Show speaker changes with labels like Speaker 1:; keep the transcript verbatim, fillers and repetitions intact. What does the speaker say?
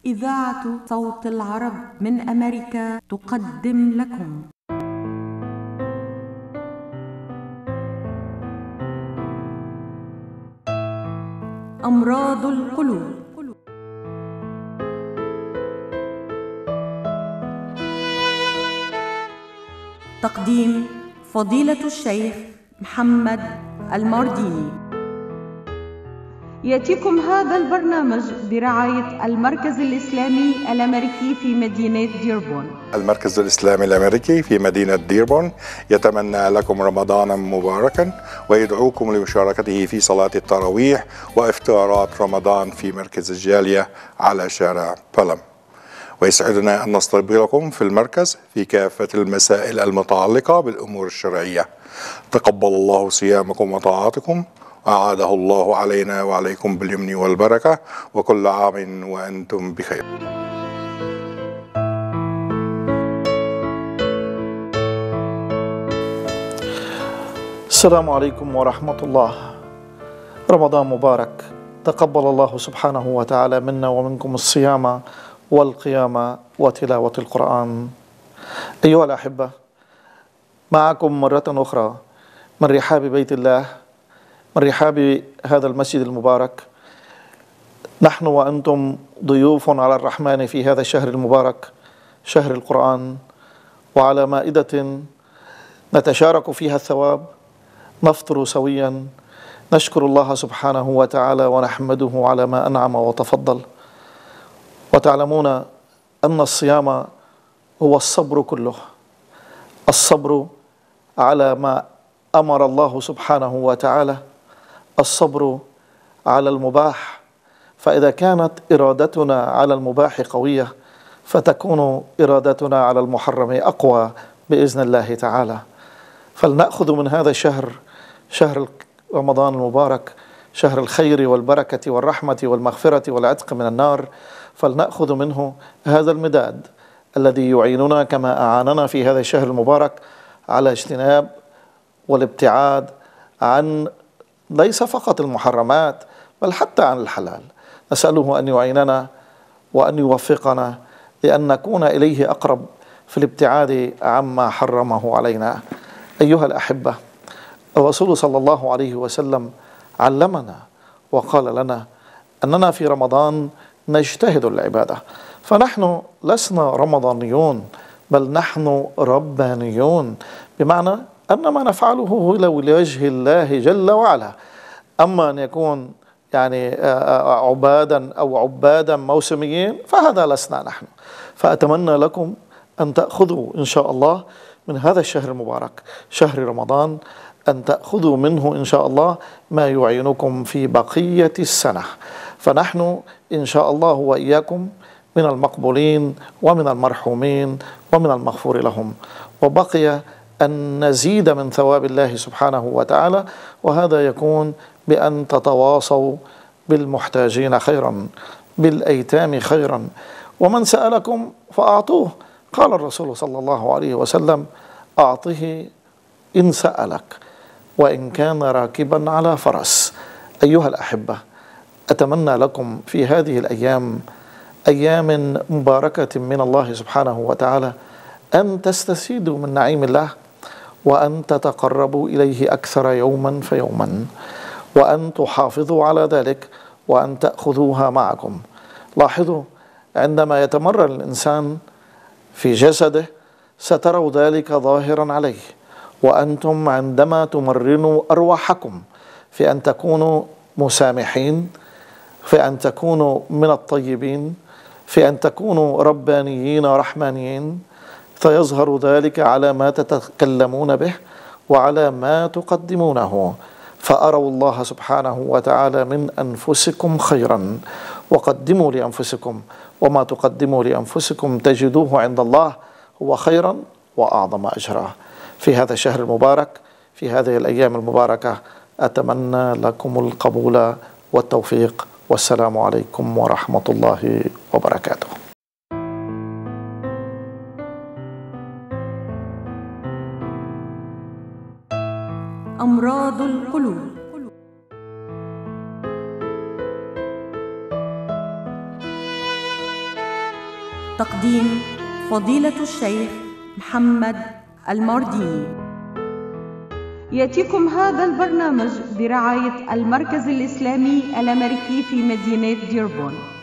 Speaker 1: إذاعة صوت العرب من أمريكا تقدم لكم أمراض القلوب. تقديم فضيلة الشيخ محمد المارديني. يأتيكم هذا البرنامج برعاية المركز الإسلامي الأمريكي في مدينة ديربون.
Speaker 2: المركز الإسلامي الأمريكي في مدينة ديربون يتمنى لكم رمضانا مباركا ويدعوكم لمشاركته في صلاة التراويح وإفطارات رمضان في مركز الجالية على شارع بلم. ويسعدنا أن نستقبلكم في المركز في كافة المسائل المتعلقة بالأمور الشرعية. تقبل الله صيامكم وطاعاتكم وأعاده الله علينا وعليكم باليمن والبركة، وكل عام وأنتم بخير.
Speaker 3: السلام عليكم ورحمة الله. رمضان مبارك، تقبل الله سبحانه وتعالى منا ومنكم الصيام والقيام وتلاوة القرآن. أيها الأحبة، معكم مرة أخرى من رحاب بيت الله، من رحاب هذا المسجد المبارك. نحن وأنتم ضيوف على الرحمن في هذا الشهر المبارك، شهر القرآن، وعلى مائدة نتشارك فيها الثواب، نفطر سويا، نشكر الله سبحانه وتعالى ونحمده على ما أنعم وتفضل. وتعلمون أن الصيام هو الصبر كله، الصبر على ما أمر الله سبحانه وتعالى، الصبر على المباح. فإذا كانت إرادتنا على المباح قوية فتكون إرادتنا على المحرم أقوى بإذن الله تعالى. فلنأخذ من هذا الشهر، شهر رمضان المبارك، شهر الخير والبركة والرحمة والمغفرة والعتق من النار، فلنأخذ منه هذا المداد الذي يعيننا كما أعاننا في هذا الشهر المبارك على اجتناب والابتعاد عن ليس فقط المحرمات بل حتى عن الحلال. نسأله أن يعيننا وأن يوفقنا لأن نكون إليه أقرب في الابتعاد عما حرمه علينا. أيها الأحبة، الرسول صلى الله عليه وسلم علمنا وقال لنا أننا في رمضان نجتهد العبادة، فنحن لسنا رمضانيون بل نحن ربانيون، بمعنى أن ما نفعله هو لوجه الله جل وعلا. أما أن يكون يعني عبادا أو عبادا موسميين فهذا لسنا نحن. فأتمنى لكم أن تأخذوا إن شاء الله من هذا الشهر المبارك، شهر رمضان، أن تأخذوا منه إن شاء الله ما يعينكم في بقية السنة. فنحن إن شاء الله وإياكم من المقبولين ومن المرحومين ومن المغفور لهم. وبقي أن نزيد من ثواب الله سبحانه وتعالى، وهذا يكون بأن تتواصوا بالمحتاجين خيرا، بالأيتام خيرا، ومن سألكم فأعطوه. قال الرسول صلى الله عليه وسلم: أعطه إن سألك وإن كان راكبا على فرس. أيها الأحبة، أتمنى لكم في هذه الأيام، أيام مباركة من الله سبحانه وتعالى، أن تستزيدوا من نعيم الله، وأن تتقربوا إليه أكثر يوما فيوما، وأن تحافظوا على ذلك، وأن تأخذوها معكم. لاحظوا، عندما يتمرن الإنسان في جسده ستروا ذلك ظاهرا عليه. وأنتم عندما تمرنوا أرواحكم في أن تكونوا مسامحين، في أن تكونوا من الطيبين، في أن تكونوا ربانيين رحمانيين، فيظهر ذلك على ما تتكلمون به وعلى ما تقدمونه. فأروا الله سبحانه وتعالى من أنفسكم خيرا، وقدموا لأنفسكم، وما تقدموا لأنفسكم تجدوه عند الله هو خيرا وأعظم أجرا. في هذا الشهر المبارك، في هذه الأيام المباركة، أتمنى لكم القبول والتوفيق، والسلام عليكم ورحمة الله وبركاته.
Speaker 1: أمراض القلوب. تقديم فضيلة الشيخ محمد المارديني. يأتيكم هذا البرنامج برعاية المركز الإسلامي الأمريكي في مدينة ديربون.